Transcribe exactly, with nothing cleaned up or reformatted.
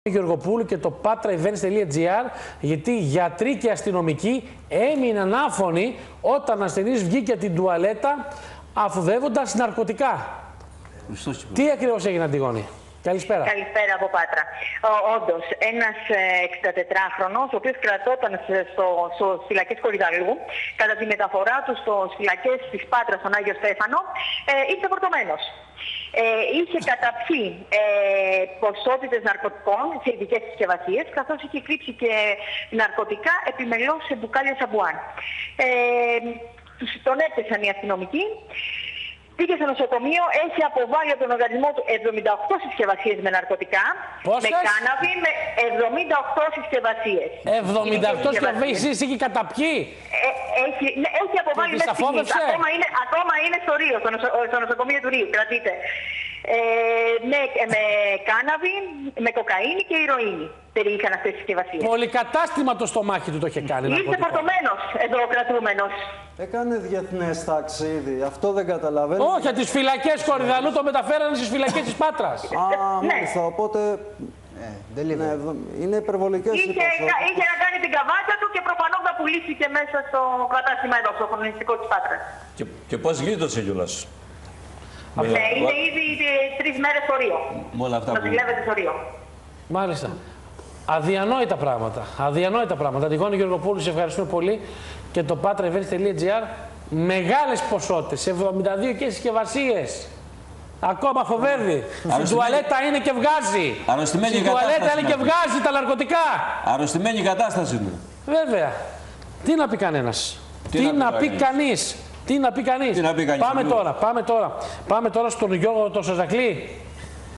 Γεωργοπούλου και το πάτρα events τελεία gr, γιατί γιατροί και αστυνομικοί έμειναν άφωνοι όταν ασθενής βγήκε από την τουαλέτα αφουδεύοντας ναρκωτικά. Τι ακριβώς έγινε, Αντιγόνη? Καλησπέρα. Καλησπέρα από Πάτρα. Όντως, ένας εξηντατετράχρονος, ο οποίος κρατώταν στο, στο φυλακές Κορυδαλλού, κατά τη μεταφορά του στις φυλακές της Πάτρας στον Άγιο Στέφανο, ε, ήρθε φορτωμένος. Ε, είχε καταπιεί ε, ποσότητες ναρκωτικών σε ειδικές συσκευασίες, καθώς είχε κρύψει και ναρκωτικά επιμελώς σε μπουκάλια σαμπουάν. Ε, τον έπεσαν οι αστυνομικοί. Πήγε στο νοσοκομείο, έχει αποβάλει από τον οργανισμό του εβδομήντα οκτώ συσκευασίες με ναρκωτικά. Πόσες? Με κάναβη, με εβδομήντα οκτώ συσκευασίες. εβδομήντα οκτώ συσκευασίες έχει καταπιεί. Ε, έχει, ναι, έχει αποβάλει μέσα στιγμής. Ακόμα είναι, ακόμα είναι στο Ρίο, στο, νοσο, στο νοσοκομείο του Ρίου, κρατείτε. Ε, με, με κάναβη, με κοκαίνη και ηρωίνη περιείχαν αυτές τις συσκευασίες. Πολυκατάστημα το στομάχι του το είχε κάνει. Ήρθε φορτωμένος εδώ ο κρατούμενος. Έκανε διεθνές ταξίδι, αυτό δεν καταλαβαίνω. Όχι, από τις φυλακές Κορυδαλλού το μεταφέρανε στις φυλακές της Πάτρας. Α, μάλιστα, οπότε Ε, ναι, είναι υπερβολικές οι είχε, είχε να κάνει την καβάτσα του και προφανώς θα πουλήσει μέσα στο κατάστημα εδώ, στο χρονιστικό της Πάτρας. Και, και πώς γλίτωσε κιόλας? Ναι, είναι ήδη τρεις μέρες στο Ρίο. Με όλα αυτά που... Νοσηλεύεται στο Ρίο. Μάλιστα. Αδιανόητα πράγματα. Αδιανόητα πράγματα. Αντιγόνη Γεωργοπούλου, σε ευχαριστούμε πολύ. Και το πάτρα events τελεία gr. Μεγάλες ποσότητες, εβδομήντα δύο και συσκευασίες. Ακόμα φοβέρδει. Στην τουαλέτα είναι και βγάζει. Αρρωστημένη Στην τουαλέτα είναι και βγάζει τα ναρκωτικά. Αρρωστημένη κατάσταση του. Βέβαια. Τι να πει κανένας. Τι, Τι να, να πει κανείς. Τι να πει κανείς. Τι να πει κανείς. Πάμε τώρα, πάμε τώρα. Πάμε τώρα στον Γιώργο τον Σαζακλή.